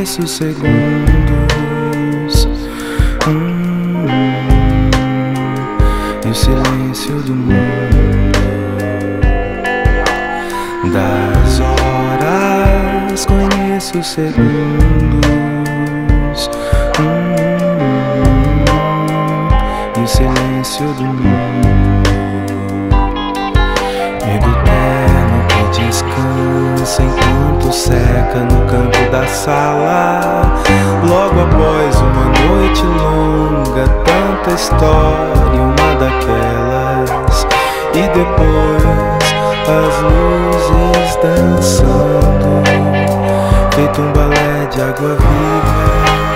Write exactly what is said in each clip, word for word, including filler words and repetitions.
conheço segundos, hum, e o silêncio do mundo. Das horas conheço segundos, hum, e o silêncio do mundo. E do terno que descansa enquanto seca no canto da sala, logo após uma noite longa, tanta história, uma daquelas. E depois as luzes dançando, feito um balé de água viva.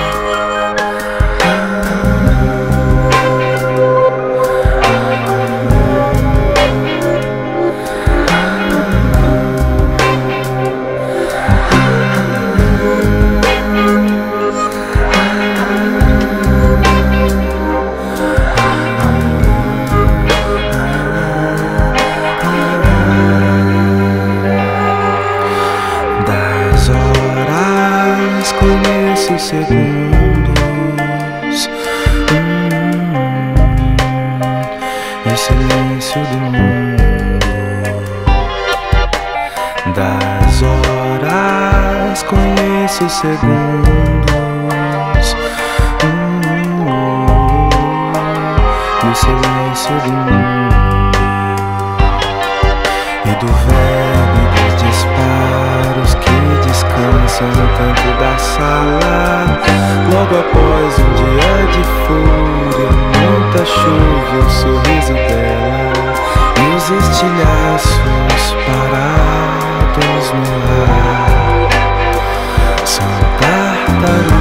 Conheço segundos, hum, e o silêncio do mundo. Das horas conheço segundos, hum, e o silêncio do mundo. E do verbo e dos disparos que descansam no canto da sala, logo após um dia de fúria, muita chuva, o sorriso dela e os estilhaços parados no ar são tartarugas.